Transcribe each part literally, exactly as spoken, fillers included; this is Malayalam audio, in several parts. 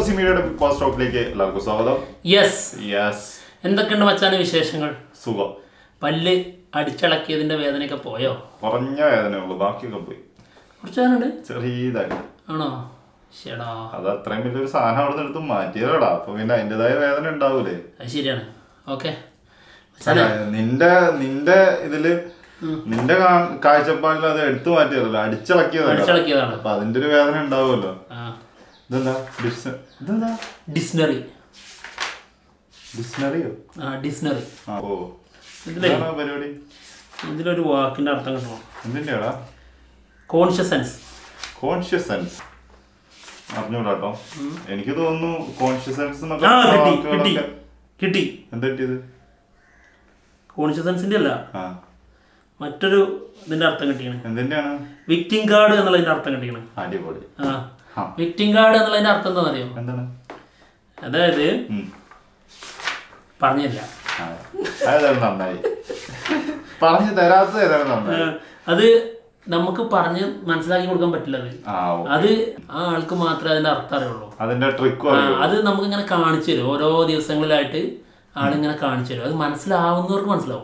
Gossip Media Bigg Boss Talk like എല്ലാവർക്കും സ്വാഗതം. Yes yes. എന്തൊക്കെയുണ്ട് മച്ചാനെ വിശേഷങ്ങൾ? സുഖം. പല്ല് അടിച്ചളക്കിയതിന്റെ വേദനയൊക്കെ പോയോ? കുറഞ്ഞ വേദനയുള്ളൂ, ബാക്കിയൊക്കെ പോയി. കുറച്ചാനുണ്ട് ചെറിയതായിട്ട്. ആണോ? ശരിടാ, അത് അത്രയും വലിയൊരു സാധനം അവിടെ നിന്ന് എടുത്ത് മാറ്റിയതാടാ. അപ്പൊ പിന്നെ അതിൻ്റെതായ വേദന ഉണ്ടാവൂലേ? അത് ശരിയാണ്. ഓക്കെ, നിന്റെ നിന്റെ ഇതില് നിന്റെ കാഴ്ചപ്പാടിൽ അത് എടുത്തു മാറ്റിയതല്ലോ, അടിച്ചിളക്കിയതാണ്. അപ്പൊ അതിന്റെ ഒരു വേദന ഉണ്ടാവുമല്ലോ. ഇതെന്താ? ഇതെന്താ? ഡിക്ഷണറി. ഡിക്ഷണറിയോ? ആ, ഡിക്ഷണറി. ഓ, ഇതിലാണ് പരിപാടി. ഇതിലൊരു വാക്കിന്റെ അർത്ഥം കിട്ടണം. എന്തിന്റെയാടാ? കോൺഷ്യസൻസ്. കോൺഷ്യസൻസ് അറിഞ്ഞൂടാട്ടോ. എനിക്ക് തോന്നുന്നു കോൺഷ്യസൻസ് കിട്ടി. എന്താ കിട്ടിയത്? കോൺഷ്യസൻസിന്റെ അല്ല, മറ്റൊരു ഇതിന്റെ അർത്ഥം കിട്ടിയാണ്. എന്തിന്റെയാണ്? വിക്ടിം കാർഡ് എന്നുള്ളതിന്റെ അർത്ഥം കിട്ടിയാണ്. അടിപൊളി. ആ, വിക്ടിം കാർഡ് എന്നുള്ളതിന്റെ അർത്ഥം എന്താ അറിയോ? എന്താണ്? അതായത് പറഞ്ഞില്ല, നന്നായി പറഞ്ഞു തരാത്തത് ഏതാണ് നന്നായി. അത് നമുക്ക് പറഞ്ഞ് മനസ്സിലാക്കി കൊടുക്കാൻ പറ്റില്ല. അത് ആ ആൾക്ക് മാത്രമേ അതിന്റെ അർത്ഥം അറിയുള്ളൂ. അതിന്റെ ട്രിക്ക് അത് നമുക്ക് ഇങ്ങനെ കാണിച്ചു തരും. ഓരോ ദിവസങ്ങളിലായിട്ട് ആളിങ്ങനെ കാണിച്ചു തരും. അത് മനസ്സിലാവുന്നവർക്ക് മനസ്സിലാവും.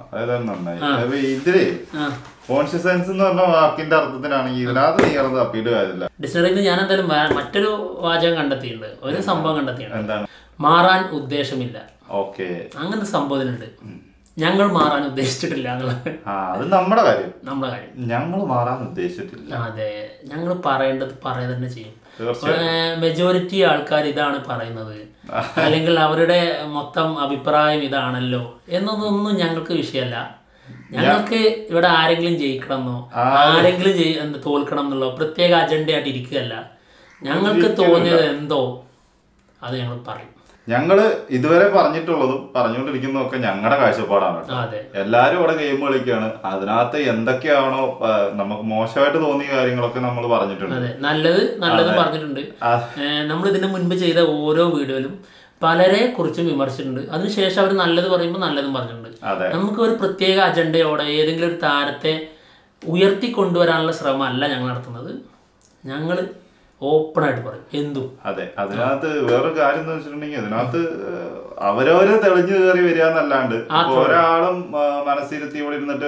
ഇതില് കോൺഷ്യസൻസ് എന്ന് പറഞ്ഞ വാക്കിന്റെ അർത്ഥത്തിനാണെങ്കിൽ ഇതിനകത്ത് നീർന്ന് തപ്പിയിട്ട് കാര്യമില്ല. ഡിക്ഷണറിയിൽ ഞാൻ എന്തായാലും മറ്റൊരു വാചകം കണ്ടെത്തിയിട്ടുണ്ട്, ഒരു സംഭവം കണ്ടെത്തിയിട്ടുണ്ട്. എന്താണ്? മാറാൻ ഉദ്ദേശമില്ല. ഓക്കെ, അങ്ങനത്തെ സംഭവത്തിനുണ്ട്. ഞങ്ങൾ മാറാൻ ഉദ്ദേശിച്ചിട്ടില്ല എന്നുള്ളത്. അത് നമ്മുടെ കാര്യം, നമ്മുടെ കാര്യം. ഞങ്ങൾ മാറാൻ ഉദ്ദേശിച്ചിട്ടില്ല. അതെ, ഞങ്ങൾ പറയേണ്ടത് പറയുക തന്നെ ചെയ്യും. മെജോറിറ്റി ആൾക്കാർ ഇതാണ് പറയുന്നത്, അല്ലെങ്കിൽ അവരുടെ മൊത്തം അഭിപ്രായം ഇതാണല്ലോ എന്നതൊന്നും ഞങ്ങൾക്ക് വിഷയമല്ല. ഞങ്ങൾക്ക് ഇവിടെ ആരെങ്കിലും ജയിക്കണമെന്നോ ആരെങ്കിലും തോൽക്കണം എന്നുള്ളോ പ്രത്യേക അജണ്ടയായിട്ട് ഇരിക്കുകയല്ല. ഞങ്ങൾക്ക് തോന്നിയത് എന്തോ അത് ഞങ്ങൾ പറയും. ഞങ്ങള് ഇതുവരെ പറഞ്ഞിട്ടുള്ളതും പറഞ്ഞുകൊണ്ടിരിക്കുന്നതും ഒക്കെ ഞങ്ങളുടെ കാഴ്ചപ്പാടാണ്. എല്ലാരും ഇവിടെ ഗെയിം കളിക്കുകയാണ്. അതിനകത്ത് എന്തൊക്കെയാണോ നമുക്ക് മോശമായിട്ട് തോന്നിയ കാര്യങ്ങളൊക്കെ നമ്മൾ പറഞ്ഞിട്ടുണ്ട്. അതെ, നല്ലത് നല്ലത് പറഞ്ഞിട്ടുണ്ട്. നമ്മൾ ഇതിന് മുൻപ് ചെയ്ത ഓരോ വീഡിയോയിലും പലരെ കുറിച്ചും വിമർശിച്ചിട്ടുണ്ട്. അതിനുശേഷം അവർ നല്ലത് പറയുമ്പോൾ നല്ലതും പറഞ്ഞിട്ടുണ്ട്. നമുക്ക് ഒരു പ്രത്യേക അജണ്ടയോടെ ഏതെങ്കിലും ഒരു താരത്തെ ഉയർത്തിക്കൊണ്ടുവരാനുള്ള ശ്രമമല്ല ഞങ്ങൾ നടത്തുന്നത്. ഞങ്ങൾ ഓപ്പൺ ആയിട്ട് പറയും എന്തും. അതെ, അതിനകത്ത് വേറൊരു കാര്യം എന്ന് വെച്ചിട്ടുണ്ടെങ്കിൽ അതിനകത്ത് അവരവരെ തെളിഞ്ഞു കയറി വരിക എന്നല്ലാണ്ട് ഒരാളും മനസ്സിരുത്തി ഇവിടെ ഇരുന്നിട്ട്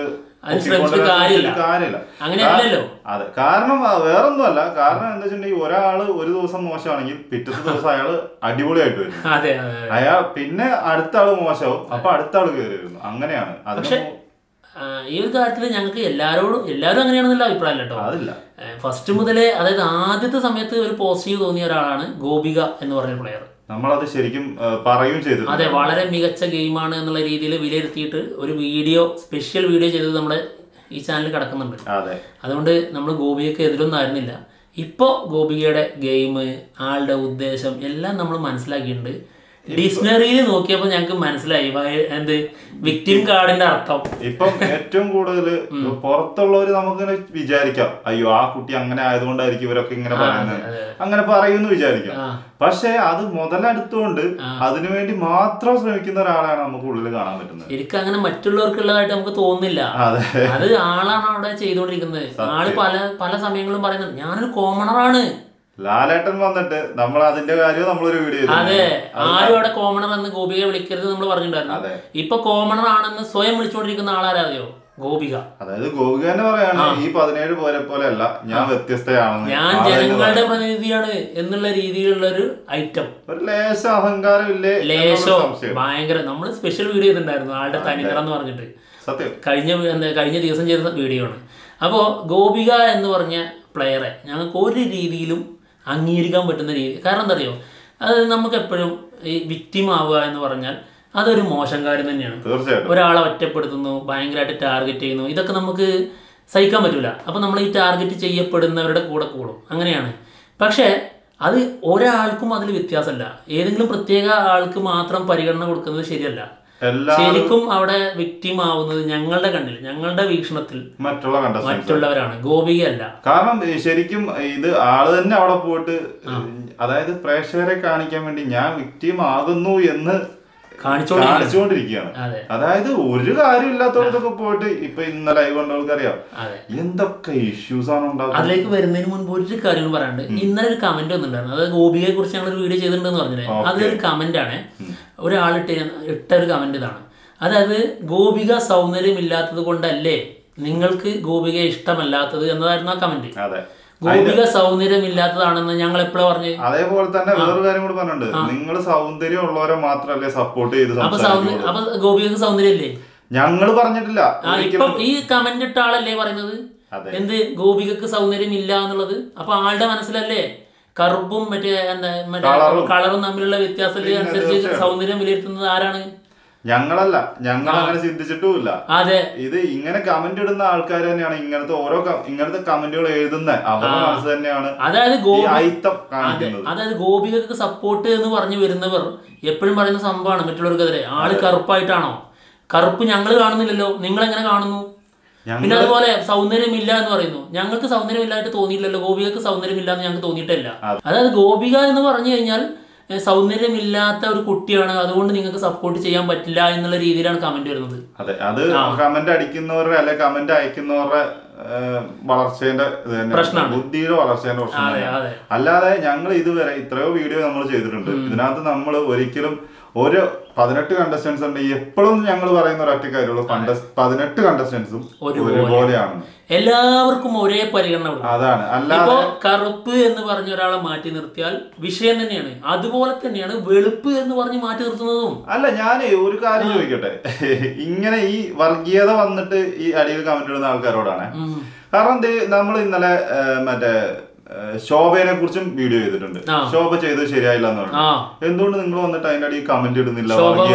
കാര്യമില്ല. അങ്ങനെയല്ലല്ലോ. അതെ, കാരണം വേറൊന്നും അല്ല. കാരണം എന്താ വെച്ചിട്ടുണ്ടെങ്കിൽ ഒരാള് ഒരു ദിവസം മോശമാണെങ്കിൽ പിറ്റത്തെ ദിവസം അയാള് അടിപൊളിയായിട്ട് വരും. അയാൾ പിന്നെ അടുത്ത ആള് മോശമാവും, അപ്പൊ അടുത്ത ആള് കയറി വരുന്നു. അങ്ങനെയാണ്. പക്ഷെ ഈ ഒരു കാര്യത്തിൽ ഞങ്ങൾക്ക് എല്ലാവരോടും എല്ലാവരും അങ്ങനെയാണെന്നുള്ള അഭിപ്രായം കേട്ടോ. അതില്ല, ഫസ്റ്റ് മുതലേ, അതായത് ആദ്യത്തെ സമയത്ത് ഒരു പോസിറ്റീവ് തോന്നിയ ഒരാളാണ് ഗോപിക എന്ന് പറഞ്ഞ പ്ലെയർ. നമ്മളത് ശരിക്കും പറയുകയും ചെയ്തു. അതെ, വളരെ മികച്ച ഗെയിമാണ് എന്നുള്ള രീതിയിൽ വിലയിരുത്തിയിട്ട് ഒരു വീഡിയോ, സ്പെഷ്യൽ വീഡിയോ ചെയ്തത് നമ്മുടെ ഈ ചാനലിൽ കിടക്കുന്നുണ്ട്. അതുകൊണ്ട് നമ്മൾ ഗോപികയ്ക്ക് എതിരൊന്നും ആയിരുന്നില്ല. ഇപ്പോൾ ഗോപികയുടെ ഗെയിം, ആളുടെ ഉദ്ദേശം എല്ലാം നമ്മൾ മനസ്സിലാക്കിയിട്ടുണ്ട്. ഡിക്ഷണറിയിൽ നോക്കിയപ്പോൾ ഞങ്ങൾക്ക് മനസ്സിലായി എന്ത് വിക്ടിം കാർഡിന്റെ അർത്ഥം. ഇപ്പം ഏറ്റവും കൂടുതൽ പുറത്തുള്ളവര് നമുക്ക് വിചാരിക്കാം, അയ്യോ ആ കുട്ടി അങ്ങനെ ആയതുകൊണ്ടായിരിക്കും ഇവരൊക്കെ ഇങ്ങനെ പറയുന്നത്, അങ്ങനെ പറയുമെന്ന് വിചാരിക്കാം. പക്ഷെ അത് മുതലെടുത്തുകൊണ്ട് അതിനുവേണ്ടി മാത്രം ശ്രമിക്കുന്ന ഒരാളാണ് നമുക്ക് ഉള്ളിൽ കാണാൻ പറ്റുന്നത്. ശരിക്കും അങ്ങനെ മറ്റുള്ളവർക്കുള്ളതായിട്ട് നമുക്ക് തോന്നുന്നില്ല. അത് ആളാണ് അവിടെ ചെയ്തുകൊണ്ടിരിക്കുന്നത്. ആള് പല പല സമയങ്ങളും പറയുന്നുണ്ട് ഞാനൊരു കോമണറാണ്. ലാലേട്ടൻ വന്നിട്ട് നമ്മൾ അതിന്റെ കാര്യം നമ്മളൊരു വീഡിയോ. അതെ, ആരും അവിടെ കോമണർ എന്ന് ഗോപികയെ വിളിക്കരുത് നമ്മൾ പറഞ്ഞിട്ടുണ്ടായിരുന്നു. ഇപ്പൊ കോമണർ ആണെന്ന് സ്വയം വിളിച്ചുകൊണ്ടിരിക്കുന്ന ആളാരാതെയോ? ഗോപിക. അതായത് ഗോപിക തന്നെ പറയാണ് ഈ പതിനേഴ് പോലെ പോലെ അല്ല, ഞാൻ വ്യത്യസ്തയാണെന്ന്, ഞാൻ ജനങ്ങളുടെ പ്രതിനിധിയാണ് എന്നുള്ള രീതിയിലുള്ള ഒരു ഐറ്റം. ഒരു ലേശ അഹങ്കാരം ഇല്ലേ? ലേശോ ഭയങ്കര. നമ്മൾ സ്പെഷ്യൽ വീഡിയോ ചെയ്തിട്ടുണ്ടായിരുന്നു ആളുടെ തനിനിറം എന്ന് പറഞ്ഞിട്ട്. സത്യം, കഴിഞ്ഞ കഴിഞ്ഞ ദിവസം ചെയ്ത വീഡിയോ ആണ്. അപ്പോൾ ഗോപിക എന്ന് പറഞ്ഞ പ്ലെയറെ ഞങ്ങൾക്ക് ഒരു രീതിയിലും അംഗീകരിക്കാൻ പറ്റുന്ന രീതി. കാരണം എന്താ അറിയോ, അത് നമുക്ക് എപ്പോഴും ഈ വിക്ടിം ആവുക എന്ന് പറഞ്ഞാൽ അതൊരു മോശം കാര്യം തന്നെയാണ്. ഒരാളെ ഒറ്റപ്പെടുത്തുന്നു, ഭയങ്കരമായിട്ട് ടാർഗറ്റ് ചെയ്യുന്നു, ഇതൊക്കെ നമുക്ക് സഹിക്കാൻ പറ്റില്ല. അപ്പോൾ നമ്മൾ ഈ ടാർഗറ്റ് ചെയ്യപ്പെടുന്നവരുടെ കൂടെ കൂടും, അങ്ങനെയാണ്. പക്ഷേ അത് ഒരാൾക്കും അതിൽ വ്യത്യാസമല്ല. ഏതെങ്കിലും പ്രത്യേക ആൾക്ക് മാത്രം പരിഗണന കൊടുക്കുന്നത് ശരിയല്ല. ശരിക്കും അവിടെ വിക്ടിം ആവുന്നത് ഞങ്ങളുടെ കണ്ണിൽ, ഞങ്ങളുടെ വീക്ഷണത്തിൽ മറ്റുള്ള മറ്റുള്ളവരാണ്, ഗോപികയല്ല. കാരണം ശരിക്കും ഇത് ആള് തന്നെ അവിടെ പോയിട്ട്, അതായത് പ്രേക്ഷകരെ കാണിക്കാൻ വേണ്ടി ഞാൻ വിക്ടിം ആകുന്നു എന്ന് കാണിച്ചുകൊണ്ടിരിക്കുകയാണ്. അതായത് ഒരു കാര്യം ഇല്ലാത്തടത്തൊക്കെ പോയിട്ട് ഇപ്പൊ ഇന്നലെ ലൈവ് കണ്ടവർക്ക് അറിയാം എന്തൊക്കെ ഇഷ്യൂസ് ആണ് ഉണ്ടാകുന്നത്. അതിലേക്ക് വരുന്നതിന് മുൻപ് ഒരു കാര്യം പറയാണ്ട്, ഇന്നലെ ഒരു കമന്റ് വന്നിട്ടുണ്ടായിരുന്നു. അതായത് ഗോപികയെ കുറിച്ച് ഞങ്ങൾ ഒരു വീഡിയോ ചെയ്തിട്ടുണ്ടെന്ന് പറഞ്ഞില്ലേ, അതൊരു കമന്റ് ആണ്. ഒരാളിട്ട് ഇട്ട ഒരു കമന്റ് ഇതാണ്. അതായത് ഗോപിക സൗന്ദര്യമില്ലാത്തത് കൊണ്ടല്ലേ നിങ്ങൾക്ക് ഗോപികയെ ഇഷ്ടമല്ലാത്തത് എന്നതായിരുന്നു ആ കമന്റ്. ഗോപിക സൗന്ദര്യമില്ലാത്തതാണെന്ന് ഞങ്ങൾ എപ്പോഴാണ് പറഞ്ഞു. അതേപോലെ തന്നെ വേറൊരു കാര്യം കൂടി പറഞ്ഞിട്ടുണ്ട്, നിങ്ങൾ സൗന്ദര്യം ഉള്ളവരെ മാത്രമല്ലേ സപ്പോർട്ട് ചെയ്ത്. അപ്പൊ അപ്പൊ ഗോപികക്ക് സൗന്ദര്യല്ലേ? ഞങ്ങൾ പറഞ്ഞിട്ടില്ല. ഇപ്പം ഈ കമന്റ് ഇട്ട ആളല്ലേ പറയുന്നത് എന്ത് ഗോപികക്ക് സൗന്ദര്യം ഇല്ല എന്നുള്ളത്? അപ്പൊ ആളുടെ മനസ്സിലല്ലേ കറുപ്പും മറ്റേ എന്താ മറ്റേ കളറും തമ്മിലുള്ള വ്യത്യാസം അനുസരിച്ച് സൗന്ദര്യം വിലയിരുത്തുന്നത് ആരാണ്? ഞങ്ങളല്ല, ഞങ്ങൾ അങ്ങനെ ചിന്തിച്ചിട്ടുമില്ല. അതെ, ഇത് ഇങ്ങനെ കമന്റ് ഇടുന്ന ആൾക്കാർ തന്നെയാണ് ഇങ്ങനത്തെ ഓരോ ഇങ്ങനത്തെ കമന്റുകൾ എഴുതുന്ന അവരുടെ മനസ്സ് തന്നെയാണ്. അതായത് അതായത് ഗോപികക്ക് സപ്പോർട്ട് എന്ന് പറഞ്ഞു വരുന്നവർ എപ്പോഴും പറയുന്ന സംഭവമാണ് മറ്റുള്ളവർക്കെതിരെ. ആള് കറുപ്പായിട്ടാണോ? കറുപ്പ് ഞങ്ങൾ കാണുന്നില്ലല്ലോ, നിങ്ങൾ എങ്ങനെ കാണുന്നു? പിന്നെ അതുപോലെ സൗന്ദര്യമില്ല എന്ന് പറയുന്നു. ഞങ്ങൾക്ക് സൗന്ദര്യമില്ലായിട്ട് തോന്നിയില്ലല്ലോ, ഗോപികക്ക് സൗന്ദര്യമില്ല എന്ന് ഞങ്ങൾക്ക് തോന്നിയിട്ടില്ല. അതായത് ഗോപിക എന്ന് പറഞ്ഞു കഴിഞ്ഞാൽ സൗന്ദര്യമില്ലാത്ത ഒരു കുട്ടിയാണ്, അതുകൊണ്ട് നിങ്ങൾക്ക് സപ്പോർട്ട് ചെയ്യാൻ പറ്റില്ല എന്നുള്ള രീതിയിലാണ് കമന്റ് വരുന്നത്. അതെ, അത് കമന്റ് അടിക്കുന്നവരുടെ അല്ലെ കമന്റ് അയക്കുന്നവരുടെ വളർച്ചേന്റെ പ്രശ്നമാണ്, ബുദ്ധിയുടെ വളർച്ചേന്റെ പ്രശ്നമാണ്. അല്ലാതെ ഞങ്ങൾ ഇതുവരെ ഇത്രയോ വീഡിയോ നമ്മൾ ചെയ്തിട്ടുണ്ട്. ഇതിനകത്ത് നമ്മൾ ഒരിക്കലും ഒരു പതിനെട്ട് കണ്ടസ്റ്റൻസ് ഉണ്ട്. എപ്പോഴും ഞങ്ങൾ പറയുന്ന ഒരൊറ്റ കാര്യമുള്ളൂ, പതിനെട്ട് കണ്ടസ്റ്റൻസും ഒരുപോലെയാണ്, എല്ലാവർക്കും ഒരേ പരിഗണന. അതാണ്. അല്ലാതെ കറുപ്പ് എന്ന് പറഞ്ഞ ഒരാളെ മാറ്റി നിർത്തിയാൽ വിഷയം തന്നെയാണ്. അതുപോലെ തന്നെയാണ് വെളുപ്പ് എന്ന് പറഞ്ഞ് മാറ്റി നിർത്തുന്നതും. അല്ല, ഞാൻ ഒരു കാര്യം ചോദിക്കട്ടെ, ഇങ്ങനെ ഈ വർഗീയത വന്നിട്ട് ഈ അടിയിൽ കമന്റ് ഇടുന്ന ആൾക്കാരോടാണ്. കാരണം നമ്മൾ ഇന്നലെ മറ്റേ ശോഭയെ കുറിച്ചും വീഡിയോ ചെയ്തിട്ടുണ്ട്. ശോഭ ചെയ്തത് ശരിയായില്ല എന്ന് പറഞ്ഞു. എന്തുകൊണ്ട് നിങ്ങൾ വന്നിട്ട് അതിന്റെ അടിയിൽ കമന്റ് ഇടുന്നില്ല?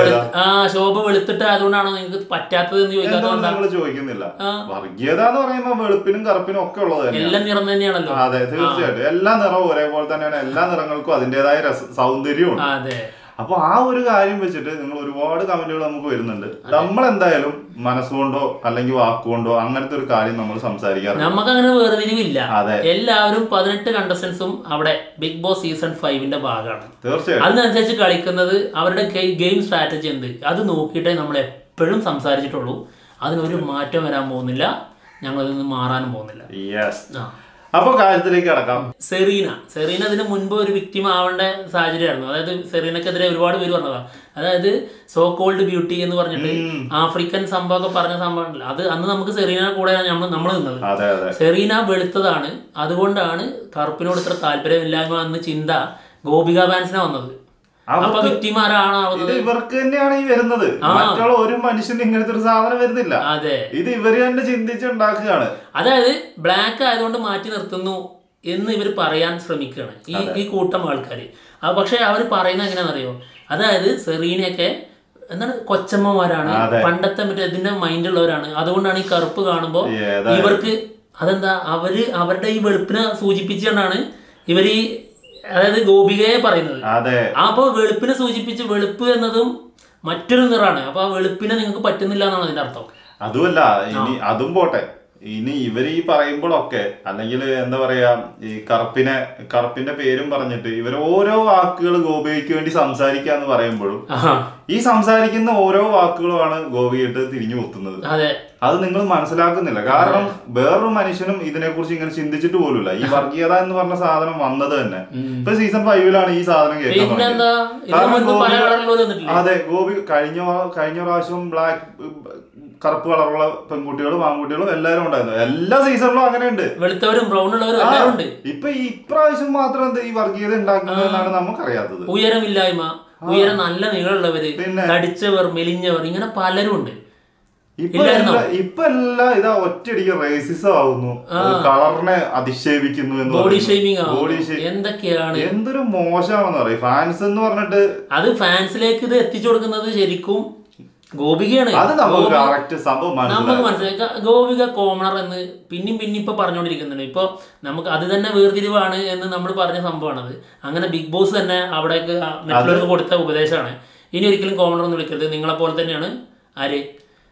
ശോഭ വെളുത്തിട്ട് അതുകൊണ്ടാണോ നിങ്ങൾക്ക് പറ്റാത്തത് എന്ന് നിങ്ങൾ ചോദിക്കുന്നില്ല? വർഗീയത എന്ന് പറയുമ്പോൾ വെളുപ്പിനും കറുപ്പിനും ഒക്കെ ഉള്ളത് എല്ലാം നിറം തന്നെയാണല്ലോ. അതെ, തീർച്ചയായിട്ടും എല്ലാ നിറവും ഒരേപോലെ തന്നെയാണ്. എല്ലാ നിറങ്ങൾക്കും അതിന്റേതായ സൗന്ദര്യവും. അപ്പൊ ആ ഒരു കാര്യം വെച്ചിട്ട് നിങ്ങൾ ഒരുപാട് കമന്റുകൾ നമുക്ക് വരുന്നുണ്ട്. നമ്മൾ എന്തായാലും മനസ്സുകൊണ്ടോ അല്ലെങ്കിൽ വാക്കുകൊണ്ടോ അങ്ങനത്തെ ഒരു കാര്യം നമ്മൾ സംസാരിക്കാറില്ല. നമുക്ക് അങ്ങനെ വേർതിരിവില്ല. എല്ലാവരും പതിനെട്ട് കണ്ടസ്റ്റൻസും അവിടെ ബിഗ് ബോസ് സീസൺ ഫൈവിന്റെ ഭാഗമാണ്. തീർച്ചയായും അതിനനുസരിച്ച് കളിക്കുന്നത് അവരുടെ ഗെയിം സ്ട്രാറ്റജി എന്ത് അത് നോക്കിയിട്ടേ നമ്മൾ എപ്പോഴും സംസാരിച്ചിട്ടുള്ളൂ. അതിനൊരു മാറ്റം വരാൻ പോകുന്നില്ല, ഞങ്ങൾ അതിൽ നിന്ന് മാറാനും പോകുന്നില്ല. അപ്പൊ കാര്യത്തിലേക്ക് കടക്കാം. സെറീന സെറീന ഇതിന് മുൻപ് ഒരു വിക്ടിം ആവേണ്ട സാഹചര്യമായിരുന്നു. അതായത് സെറീനക്കെതിരെ ഒരുപാട് പേര് പറഞ്ഞതാ. അതായത് സോ കോൾഡ് ബ്യൂട്ടി എന്ന് പറഞ്ഞിട്ട് ആഫ്രിക്കൻ സംഭവമൊക്കെ പറഞ്ഞ സംഭവം, അത് അന്ന് നമുക്ക് സെറീന കൂടെ നമ്മൾ നമ്മൾ നിന്നത്. സെറീന വെളുത്തതാണ്, അതുകൊണ്ടാണ് കറുപ്പിനോട് ഇത്ര താല്പര്യമില്ലായ്മ എന്ന ചിന്ത ഗോപിക ഫാൻസിനെ വന്നത്. അപ്പൊ വിക്ടിമാരാണ് ഇവർക്ക് തന്നെയാണ് ഈ വരുന്നത്. മറ്റുള്ള ഒരു മനുഷ്യന് ഇങ്ങനത്തെ ഒരു സാധനം വരുന്നില്ല. അതെ, ഇത് ഇവര് തന്നെ ചിന്തിച്ചുണ്ടാക്കുകയാണ്. അതായത് ബ്ലാക്ക് ആയതുകൊണ്ട് മാറ്റി നിർത്തുന്നു എന്ന് ഇവർ പറയാൻ ശ്രമിക്കുകയാണ് ഈ ഈ കൂട്ടം ആൾക്കാർ. പക്ഷെ അവർ പറയുന്നത് എങ്ങനെയാണെന്നറിയോ? അതായത് സെറീനയൊക്കെ എന്താണ് കൊച്ചമ്മമാരാണ്, പണ്ടത്തെ മറ്റേ ഇതിന്റെ മൈൻഡുള്ളവരാണ്, അതുകൊണ്ടാണ് ഈ കറുപ്പ് കാണുമ്പോൾ ഇവർക്ക് അതെന്താ അവര് അവരുടെ ഈ വെളുപ്പിനെ സൂചിപ്പിച്ചുകൊണ്ടാണ് ഇവർ ഈ അതായത് ഗോപികയെ പറയുന്നത്. അപ്പൊ വെളുപ്പിനെ സൂചിപ്പിച്ച് വെളുപ്പ് എന്നതും മറ്റൊരു നിറാണ്. അപ്പൊ ആ വെളുപ്പിനെ നിങ്ങൾക്ക് പറ്റുന്നില്ല എന്നാണ് അതിന്റെ അർത്ഥം. അതുമല്ല, ഇനി അതും പോട്ടെ, ഇനി ഇവർ ഈ പറയുമ്പോഴൊക്കെ അല്ലെങ്കിൽ എന്താ പറയാ ഈ കറുപ്പിനെ കറുപ്പിന്റെ പേരും പറഞ്ഞിട്ട് ഇവർ ഓരോ വാക്കുകൾ ഗോപികയ്ക്ക് വേണ്ടി സംസാരിക്കുക എന്ന് പറയുമ്പോഴും ഈ സംസാരിക്കുന്ന ഓരോ വാക്കുകളുമാണ് ഗോപികയിട്ട് തിരിഞ്ഞു കുത്തുന്നത്. അത് നിങ്ങൾ മനസ്സിലാക്കുന്നില്ല. കാരണം വേറൊരു മനുഷ്യനും ഇതിനെ കുറിച്ച് ഇങ്ങനെ ചിന്തിച്ചിട്ട് പോലുമില്ല. ഈ വർഗീയത എന്ന് പറഞ്ഞ സാധനം വന്നത് തന്നെ ഇപ്പൊ സീസൺ ഫൈവിലാണ് ഈ സാധനം കേൾക്കുന്നത്. അതെ, ഗോപി കഴിഞ്ഞ കഴിഞ്ഞ പ്രാവശ്യം ബ്ലാക്ക് കറുപ്പ് കളറുള്ള പെൺകുട്ടികളും ആൺകുട്ടികളും എല്ലാവരും ഉണ്ടായിരുന്നു. എല്ലാ സീസണിലും അങ്ങനെയുണ്ട്, വെളുത്തവരും ബ്രൗൺ ഉള്ളവരും എല്ലാവരും ഉണ്ട്. ഇപ്പൊ ഈ ഇപ്രാവശ്യം മാത്രം എന്താ ഈ വർഗീയത ഉണ്ടാക്കുന്നതെന്നാണ് നമുക്കറിയാത്തത്. ഉയരമില്ലായ്മ, ഉയരം നല്ല നീളമുള്ളവര്, തടിച്ചവർ, മെലിഞ്ഞവർ, ഇങ്ങനെ പലരും ഉണ്ട്. ഇപ്പൊ ഇപ്പൊ എല്ലാം ഇതാ ഒറ്റയടിക്ക് റേസിസം ആവുന്നു, കളറിനെ അധിക്ഷേപിക്കുന്നു എന്ന് ബോഡി ഷേമിംഗ് എന്തൊക്കെയാണ്. എന്തൊരു മോശമാണെന്ന് പറയും ഫാൻസ് എന്ന് പറഞ്ഞിട്ട്. അത് ഫാൻസിലേക്ക് ഇത് എത്തിച്ചു കൊടുക്കുന്നത് ശരിക്കും ഗോപികയാണ്. നമുക്ക് മനസ്സിലായി ഗോപിക കോമണർ എന്ന് പിന്നെയും പിന്നെ ഇപ്പൊ പറഞ്ഞുകൊണ്ടിരിക്കുന്നുണ്ട്. ഇപ്പൊ നമുക്ക് അത് തന്നെ വേർതിരിവാണ് എന്ന് നമ്മൾ പറഞ്ഞ സംഭവമാണത്. അങ്ങനെ ബിഗ് ബോസ് തന്നെ അവിടേക്ക് മറ്റുള്ളവർക്ക് കൊടുത്ത ഉപദേശമാണ്. ഇനി ഒരിക്കലും കോമണർ എന്ന് വിളിക്കരുത്, നിങ്ങളെ പോലെ തന്നെയാണ് ആര്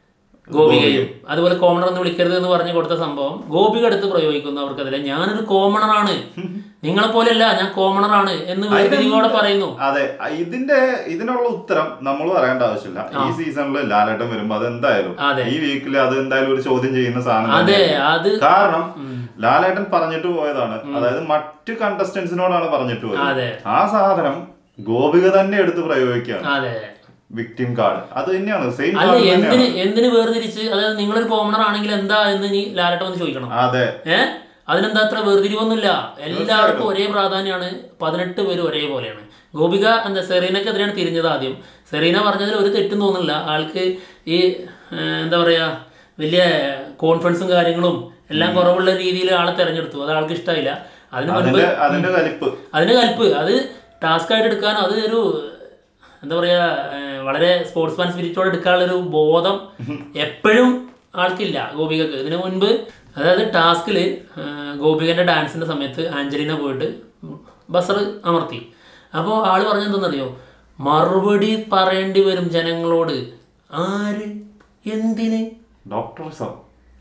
ഗോപികയും അതുപോലെ കോമണർ എന്ന് വിളിക്കരുത് എന്ന് പറഞ്ഞു കൊടുത്ത സംഭവം ഗോപിക എടുത്ത് പ്രയോഗിക്കുന്നു അവർക്കതിലെ ഞാനൊരു കോമണറാണ്, നിങ്ങളെ പോലെയല്ല ഞാൻ കോമണറാണ് എന്ന് വേദിയോടെ പറയുന്നു. അതെ, ഇതിന്റെ ഇതിനുള്ള ഉത്തരം നമ്മൾ പറയേണ്ട ആവശ്യമില്ല. ഈ സീസണിൽ ലാലേട്ടൻ വരുമ്പോ അതെന്തായാലും ഈ വീക്കിൽ അത് എന്തായാലും ഒരു ചോദ്യം ചെയ്യുന്ന സാധനം. അതെ, അത് കാരണം ലാലേട്ടൻ പറഞ്ഞിട്ട് പോയതാണ്, അതായത് മറ്റു കണ്ടസ്റ്റൻസിനോടാണ് പറഞ്ഞിട്ട് പോയത്. ആ സാധനം ഗോപിക തന്നെ എടുത്ത് പ്രയോഗിക്കുകയാണ്. വിക്ടിം കാർഡ് അത് തന്നെയാണ്, സെയിം. അല്ല, എന്തിന് എന്തിന് വേർതിരിച്ച്, അതായത് നിങ്ങളൊരു കോമണർ ആണെങ്കിൽ എന്താ എന്ന് നീ ലാലേട്ടൻ വന്ന് ചോദിക്കണം. അതെ, ഏഹ് അതിനെന്താ അത്ര വേർതിരിവൊന്നുമില്ല, എല്ലാവർക്കും ഒരേ പ്രാധാന്യമാണ്, പതിനെട്ട് പേര് ഒരേപോലെയാണ്. ഗോപിക എന്താ സെറീനക്കെതിരെയാണ് തിരിഞ്ഞത് ആദ്യം. സെറീന പറഞ്ഞതിൽ ഒരു തെറ്റും തോന്നുന്നില്ല. ആൾക്ക് ഈ എന്താ പറയുക വലിയ കോൺഫിഡൻസും കാര്യങ്ങളും എല്ലാം കുറവുള്ള രീതിയിൽ ആളെ തെരഞ്ഞെടുത്തു. അത് ആൾക്ക് ഇഷ്ടമായില്ല. അതിന് മുൻപ് അതിന്റെ കലിപ്പ് അതിന്റെ കലിപ്പ് അത് ടാസ്ക് ആയിട്ട് എടുക്കാനോ അത് ഒരു എന്താ പറയുക വളരെ സ്പോർട്സ്മാൻ സ്പിരിറ്റോടെ എടുക്കാനുള്ളൊരു ബോധം എപ്പോഴും ആൾക്കില്ല ഗോപികക്ക്. ഇതിനു മുൻപ് അതായത് ടാസ്കിൽ ഗോപികൻ്റെ ഡാൻസിൻ്റെ സമയത്ത് ആഞ്ചലീന പോയിട്ട് ബസർ അമർത്തി. അപ്പോൾ ആൾ പറഞ്ഞെന്തെന്നറിയോ, മറുപടി പറയേണ്ടി വരും ജനങ്ങളോട്. ആര്, എന്തിന്? ഡോക്ടർ സാർ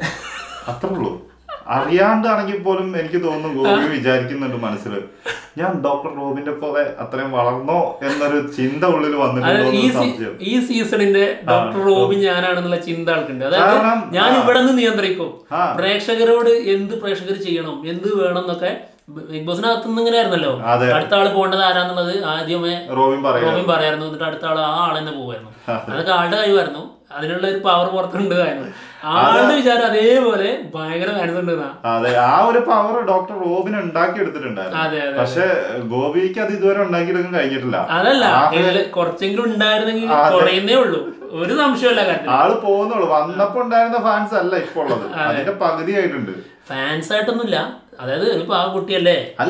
അത്രേ ഉള്ളൂ. അറിയാണ്ടാണെങ്കിൽ പോലും എനിക്ക് തോന്നുന്നു ഗോപി വിചാരിക്കുന്നുണ്ട് മനസ്സിൽ, ഞാൻ ഡോക്ടർ റോബിന്റെ പോലെ അത്രയും വളർന്നോ എന്നൊരു ചിന്ത ഉള്ളിൽ വന്നിട്ടുണ്ട്. ഈ സീസണിന്റെ ഡോക്ടർ റോബിൻ ഞാനാണെന്നുള്ള ചിന്ത ആൾക്കുണ്ട്. അതായത് ഞാൻ ഇവിടെ നിന്ന് നിയന്ത്രിക്കും, പ്രേക്ഷകരോട് എന്ത് പ്രേക്ഷകർ ചെയ്യണം എന്ത് വേണം എന്നൊക്കെ. ബിഗ് ബോസിനകത്ത് നിന്ന് ഇങ്ങനെ ആയിരുന്നല്ലോ, അടുത്ത ആള് പോകേണ്ടത് ആരാന്നുള്ളത് ആദ്യമേ റോബിൻ പറയായിരുന്നു, എന്നിട്ട് അടുത്ത ആള് ആ ആളെന്നെ പോകുമായിരുന്നു. അതൊക്കെ ആളുടെ കഴിവായിരുന്നു, അതിനുള്ള ഒരു പവർ പുറത്തുണ്ടായിരുന്നു. ആളുടെ വിചാരം അതേപോലെ ഭയങ്കര ഫാൻസ് ഉണ്ട്. അതെ, ആ ഒരു പവർ ഡോക്ടർ റോബിൻ ഉണ്ടാക്കി എടുത്തിട്ടുണ്ടായിരുന്നു. പക്ഷെ ഗോപിക്ക് അത് ഇതുവരെ ഉണ്ടാക്കിയെടുക്കാൻ കഴിഞ്ഞിട്ടില്ല. അതല്ല, കുറച്ചെങ്കിലും ഉണ്ടായിരുന്നെങ്കിൽ കുറയുന്നേ ഉള്ളൂ, ഒരു സംശയമല്ല. ആള് പോകുന്നുള്ളൂ. വന്നപ്പോ ഉണ്ടായിരുന്ന ഫാൻസ് അല്ല ഇപ്പൊ ഉള്ളത്, അതിന്റെ പകുതി ആയിട്ടുണ്ട്. ഫാൻസ് ആയിട്ടൊന്നുമില്ല, അതായത് ഇപ്പൊ ആ കുട്ടിയല്ലേ അല്ല,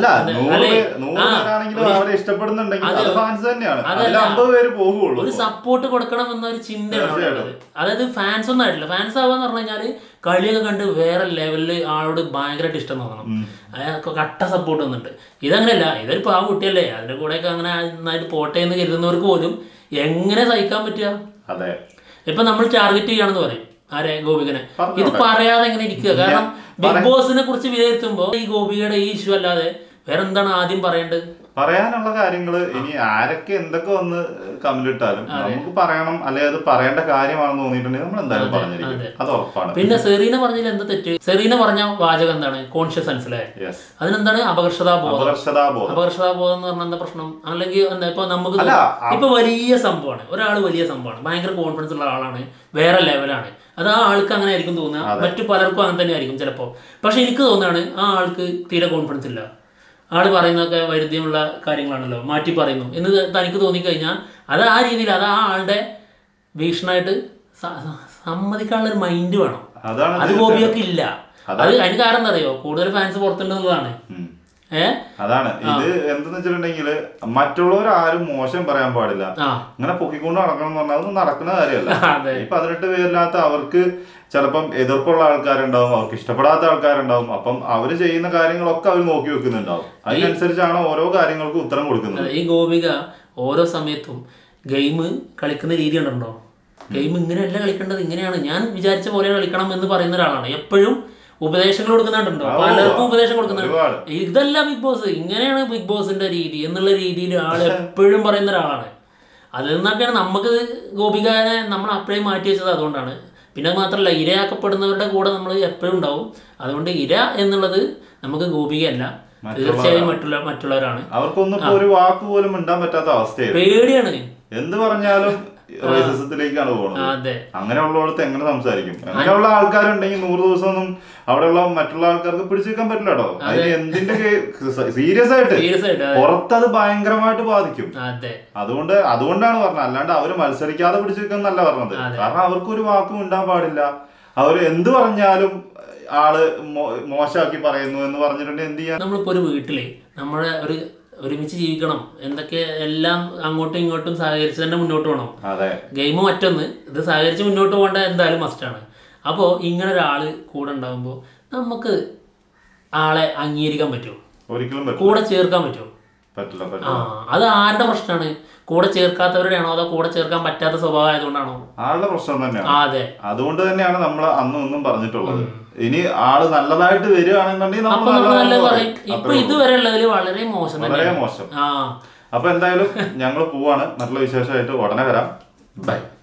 ഒരു സപ്പോർട്ട് കൊടുക്കണം എന്നൊരു ചിന്തയാണ്. അതായത് ഫാൻസ് ഒന്നും ആയിട്ടില്ല. ഫാൻസ് ആവാന്ന് പറഞ്ഞു കഴിഞ്ഞാല് കളിയൊക്കെ കണ്ട് വേറെ ലെവലില് ആളോട് ഭയങ്കരമായിട്ട് ഇഷ്ടം തോന്നണം, അയാൾക്ക് കട്ട സപ്പോർട്ട് വന്നിട്ട്. ഇതങ്ങനെയല്ല, ഇതൊരു പാവ കുട്ടിയല്ലേ, അതിന്റെ കൂടെയൊക്കെ അങ്ങനെ നന്നായിട്ട് പോട്ടെ എന്ന് കരുതുന്നവർക്ക് പോലും എങ്ങനെ സഹിക്കാൻ പറ്റുക? അതെ, ഇപ്പൊ നമ്മൾ ടാർഗറ്റ് ചെയ്യാണെന്ന് പറയും ആരെ, ഗോപികനെ. ഇത് പറയാതെ എങ്ങനെ ഇരിക്കുക? കാരണം ബിഗ് ബോസിനെ കുറിച്ച് വിലയിരുത്തുമ്പോ ഈ ഗോപികയുടെ ഈ ഇഷ്യൂ അല്ലാതെ വേറെ എന്താണ് ആദ്യം പറയേണ്ടത്? പറയാനുള്ള കാര്യങ്ങള് ഇനി ആരൊക്കെ എന്തൊക്കെ വന്ന് കമന്റിട്ടാലും നമുക്ക് പറയണം, അല്ലെങ്കിൽ അത് പറയേണ്ട കാര്യമാണെന്ന് തോന്നിയിട്ടുണ്ടെങ്കിൽ നമ്മൾ എന്തായാലും പറഞ്ഞിരിക്കും, അത് ഉറപ്പാണ്. പിന്നെ സെറീന പറഞ്ഞതിൽ എന്താ തെറ്റ്? സെറീന പറഞ്ഞ വാചകം എന്താണ്? കോൺഷ്യസ് അല്ലേ? അതിനെന്താണ്? അപകർഷതാബോധം. അപകർഷതാബോധം എന്ന് പറഞ്ഞാൽ എന്താ പ്രശ്നം? അല്ലെങ്കിൽ എന്താ ഇപ്പൊ നമുക്ക് ഇപ്പൊ വലിയ സംഭവമാണ്, ഒരാൾ വലിയ സംഭവമാണ്, ഭയങ്കര കോൺഫിഡൻസ് ഉള്ള ആളാണ്, വേറെ ലെവലാണ്, അത് ആ ആൾക്ക് അങ്ങനെ ആയിരിക്കും തോന്നുക. മറ്റു പലർക്കും അങ്ങനെ തന്നെ ആയിരിക്കും ചിലപ്പോൾ. പക്ഷെ എനിക്ക് തോന്നുകയാണ് ആ ആൾക്ക് തീരെ കോൺഫിഡൻസ് ഇല്ല, ആള് പറയുന്നതൊക്കെ വൈരുദ്ധ്യമുള്ള കാര്യങ്ങളാണല്ലോ, മാറ്റി പറയുന്നു എന്ന് തനിക്ക് തോന്നിക്കഴിഞ്ഞാൽ അത് ആ രീതിയിൽ അത് ആ ആളുടെ ഭീഷണമായിട്ട് സമ്മതിക്കാനുള്ള ഒരു മൈൻഡ് വേണം. അത് ഗോപിയൊക്കെ ഇല്ല. അത് അതിന് കാരണം എന്താ അറിയോ? കൂടുതൽ ഫാൻസ് പുറത്തുണ്ടെന്നുള്ളതാണ്. അതാണ് ഇത്. എന്തെന്ന് വെച്ചിട്ടുണ്ടെങ്കിൽ മറ്റുള്ളവർ ആരും മോശം പറയാൻ പാടില്ല, ഇങ്ങനെ പൊക്കിക്കൊണ്ട് നടക്കണം എന്ന് പറഞ്ഞാൽ അതൊന്നും നടക്കുന്ന കാര്യമല്ല. ഈ പതിനെട്ട് പേരില്ലാത്ത അവർക്ക് ചിലപ്പം എതിർപ്പുള്ള ആൾക്കാരുണ്ടാവും, അവർക്ക് ഇഷ്ടപ്പെടാത്ത ആൾക്കാരുണ്ടാവും. അപ്പം അവര് ചെയ്യുന്ന കാര്യങ്ങളൊക്കെ അവർ നോക്കി വെക്കുന്നുണ്ടാവും, അതിനനുസരിച്ചാണ് ഓരോ കാര്യങ്ങൾക്കും ഉത്തരം കൊടുക്കുന്നത്. ഈ ഗോപിക ഓരോ സമയത്തും ഗെയിം കളിക്കുന്ന രീതി ഉണ്ടോ, ഗെയിം ഇങ്ങനെയല്ല കളിക്കേണ്ടത്, ഇങ്ങനെയാണ്, ഞാൻ വിചാരിച്ച പോലെ കളിക്കണം എന്ന് പറയുന്ന ഒരാളാണ്. എപ്പോഴും ഉപദേശങ്ങൾ കൊടുക്കുന്നുണ്ടോ, പലർക്കും ഉപദേശം കൊടുക്കുന്നുണ്ട്. ഇതല്ല ബിഗ് ബോസ്, ഇങ്ങനെയാണ് ബിഗ് ബോസിന്റെ രീതി എന്നുള്ള രീതിയിൽ ആൾ എപ്പോഴും പറയുന്ന ഒരാളാണ്. അതിൽ നിന്നൊക്കെയാണ് നമുക്ക് ഗോപികനെ നമ്മൾ അപ്പോഴേ മാറ്റി വെച്ചത്. അതുകൊണ്ടാണ്. പിന്നെ അത് മാത്രമല്ല, ഇരയാക്കപ്പെടുന്നവരുടെ കൂടെ നമ്മൾ എപ്പോഴും ഉണ്ടാവും. അതുകൊണ്ട് ഇര എന്നുള്ളത് നമുക്ക് ഗോപികയല്ല, തീർച്ചയായും മറ്റുള്ള മറ്റുള്ളവരാണ്. അവർക്കൊന്നും ഒരു വാക്ക് പോലും മിണ്ടാൻ പറ്റാത്ത അവസ്ഥയാണ്, പേടിയാണ്. എന്ത് പറഞ്ഞാലും റേസിസത്തിലേക്കാണ് പോകുന്നത്. അങ്ങനെയുള്ളടത്ത് എങ്ങനെ സംസാരിക്കും? അങ്ങനെയുള്ള ആൾക്കാരുണ്ടെങ്കിൽ നൂറ് ദിവസം ഒന്നും അവിടെയുള്ള മറ്റുള്ള ആൾക്കാർക്ക് പിടിച്ചു വെക്കാൻ പറ്റില്ല കേട്ടോ. അതിന് എന്തിന്റെ സീരിയസ് ആയിട്ട് പുറത്തത് ഭയങ്കരമായിട്ട് ബാധിക്കും. അതുകൊണ്ട് അതുകൊണ്ടാണ് പറഞ്ഞത്, അല്ലാണ്ട് അവര് മത്സരിക്കാതെ പിടിച്ചു വെക്കുന്നല്ല പറഞ്ഞത്. കാരണം അവർക്ക് ഒരു വാക്കും ഉണ്ടാൻ പാടില്ല. അവര് എന്ത് പറഞ്ഞാലും ആള് മോശമാക്കി പറയുന്നു എന്ന് പറഞ്ഞിട്ടുണ്ടെങ്കിൽ എന്ത് ചെയ്യാൻ? നമ്മളിപ്പോ ഒരു വീട്ടില് നമ്മുടെ ഒരു ഒരുമിച്ച് ജീവിക്കണം, എന്തൊക്കെ എല്ലാം അങ്ങോട്ടും ഇങ്ങോട്ടും സഹകരിച്ച് തന്നെ മുന്നോട്ട് പോകണം. ഗെയിം മറ്റൊന്ന്, ഇത് സഹകരിച്ച് മുന്നോട്ട് പോകേണ്ട എന്തായാലും മസ്റ്റാണ്. അപ്പോൾ ഇങ്ങനെ ഒരാൾ കൂടെ ഉണ്ടാകുമ്പോൾ നമുക്ക് ആളെ അംഗീകരിക്കാൻ പറ്റുമോ? ഒരിക്കലും കൂടെ ചേർക്കാൻ പറ്റുമോ? ആ, അത് ആരുടെ പ്രശ്നമാണ്? കൂടെ ചേർക്കാത്തവരുടെയാണോ അതോ കൂടെ ചേർക്കാൻ പറ്റാത്ത സ്വഭാവം ആയതുകൊണ്ടാണോ? ആളുടെ പ്രശ്നം തന്നെയാണ്. അതെ, അതുകൊണ്ട് തന്നെയാണ് നമ്മൾ അന്നും ഒന്നും പറഞ്ഞിട്ടുള്ളത്. ഇനി ആള് നല്ലതായിട്ട് വരികയാണെന്നുണ്ടെങ്കിൽ അപ്പൊ നമ്മൾ നല്ല പറയും. ഇപ്പൊ ഇതുവരെ ഉള്ളതിൽ വളരെ മോശം, വളരെ മോശം. അപ്പൊ എന്തായാലും ഞങ്ങൾ പോവാണ്. നല്ല വിശേഷമായിട്ട് ഉടനെ വരാം. ബൈ.